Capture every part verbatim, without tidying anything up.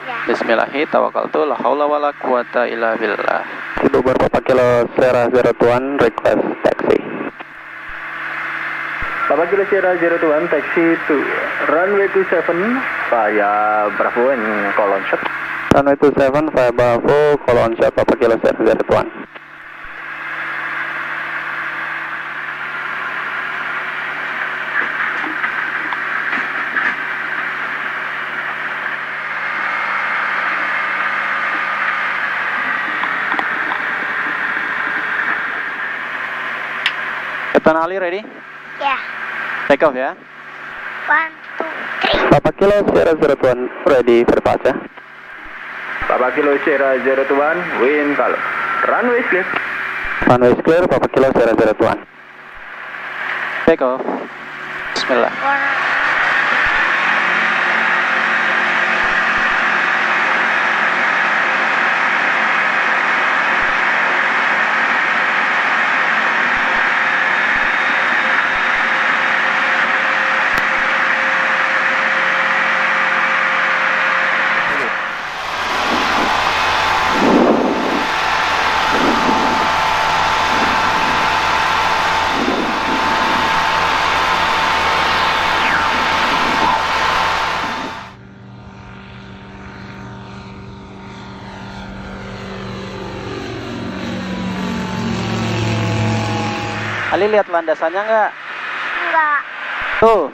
Ya. Bismillahi tawakkaltu la haula wala quwata illa billah. Ibu Papa Kilo Sierra zero two one request taxi. Papa Kilo Sierra zero two one taxi to runway two seven via Bravo and colon shot. Runway two seven via Bravo colon shot Papa Kilo Sierra zero two one. Captain Ali ready? Ya. Take off ya. One, two, three. Papa Kilo Sierra zero two one ready berpaca. Papa Kilo Sierra zero two one wind kalau runway clear. Runway clear Papa Kilo Sierra zero two one. Take off. Bismillah. One. Ali lihat landasannya nggak? Enggak. Tuh.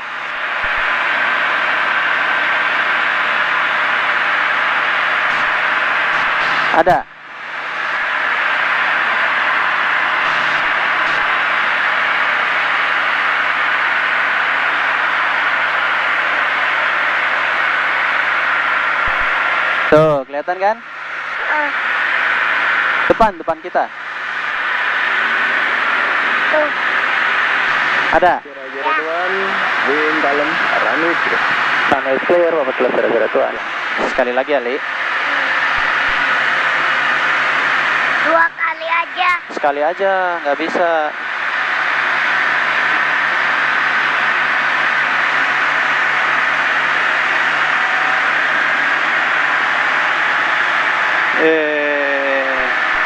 Ada. Tuh, kelihatan kan? Uh, Depan, depan kita. tuh. Ada. Sierra zero two one wind dalam runway clear. Runway clear Papa Kilo Sierra zero two one. Sekali lagi Ali. Dua kali aja. Sekali aja, nggak bisa. Eh.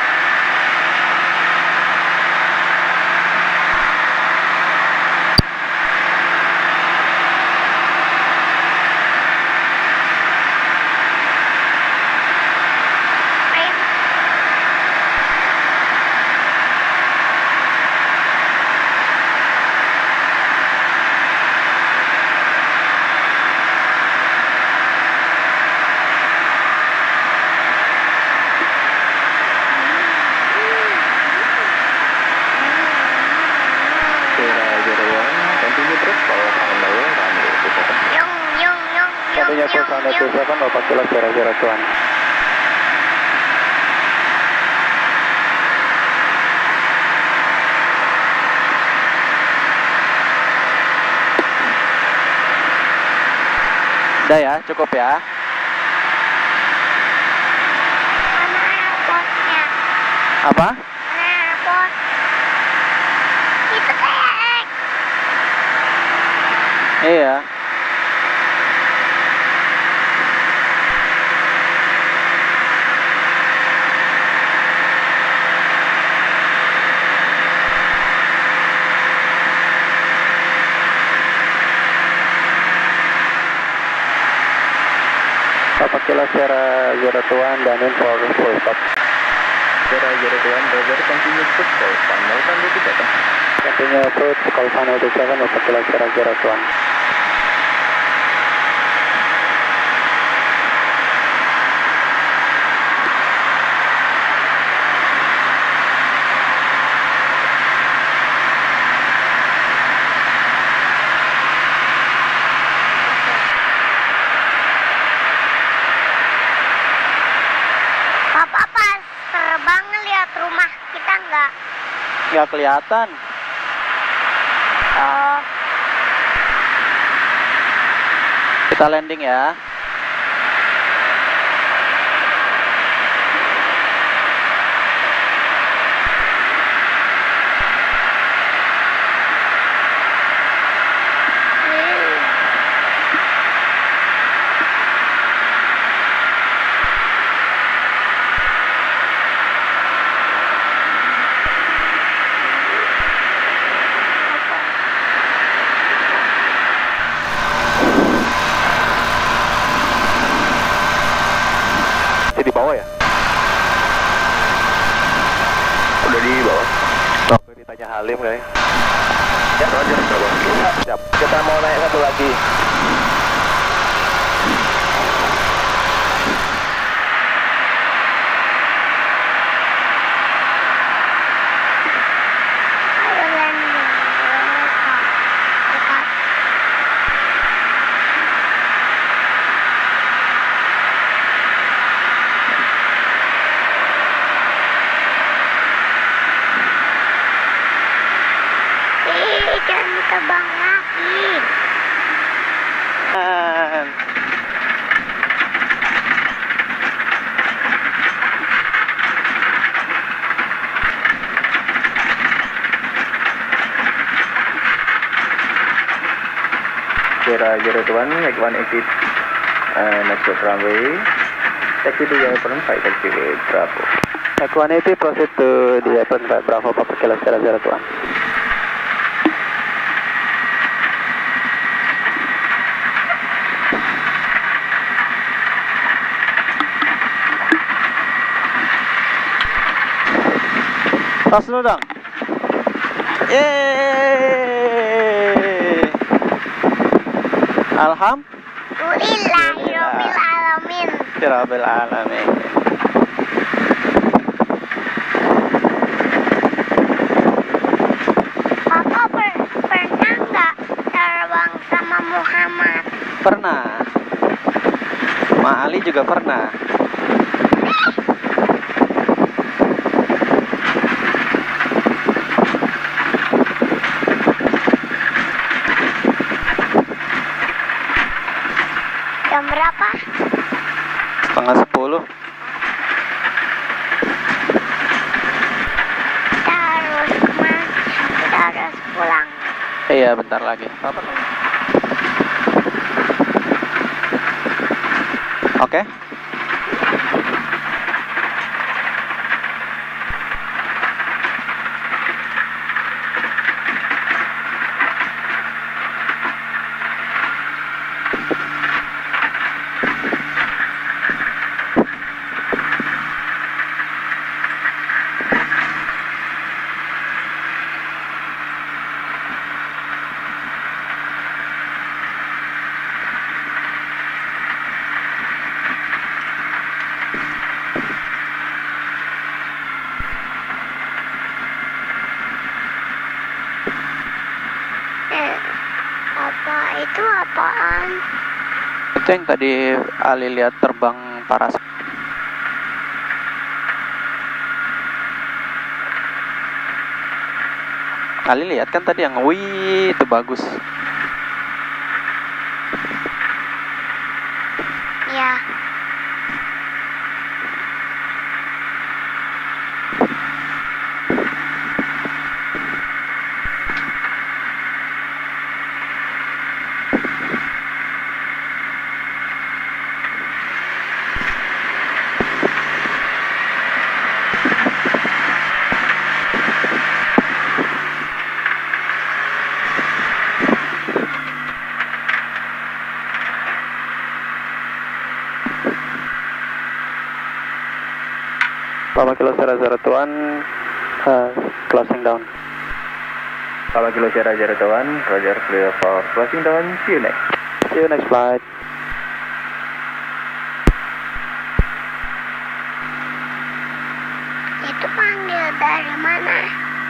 Main. Sierra zero one continue terus power on the way runway two seven. Yung, yung, yung, yung, Satunya yung, full runway two yung. seven Papa Kilo Sierra zero two one. Udah ya, cukup ya. Mana airportnya? Apa? Mana airport? Itu kayak X. Iya. Papa Kilo Sierra zero two one downwind for full stop. Sierra zero two one Roger continue terus call final runway two seven. Continue approach call final two seven Papa Kilo Sierra zero two one. Papa pas terbang ngeliat rumah kita nggak? Nggak kelihatan. Oh, Kita landing ya. Salim kali. Ya, Roger, Bravo. Siap. Kita mau naik satu lagi. Ayo landing. Dekat. Ih, jangan terbang lagi. Dan Sierra zero two one, make one exit. Uh, next to runway. Taxi to your apron, five taxi with Bravo. F one eighty proceed to the apron five Bravo Papa Kilo Sierra zero two one. tas dulu dong. Yeay. Alhamdulillahirabbil alamin. Rabbil alamin. Papa per pernah nggak terbang sama Muhammad? Pernah. Ma Ali juga pernah. Jam berapa? Setengah sepuluh. Kita harus kemana? Kita harus pulang. Iya, bentar lagi. Papa. Oke. Eh, apa itu apaan? Itu yang tadi Ali lihat terbang parasut. Ali lihat kan tadi yang wih itu bagus. Ya. Papa Kilo Sierra zero two one, uh, closing down. Papa Kilo Sierra zero two one, Roger, clear for closing down. See you next. See you next flight. Itu panggil dari mana?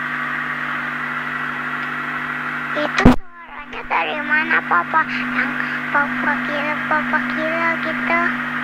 Itu suaranya dari mana, Papa? Yang Papa kira, Papa kira gitu.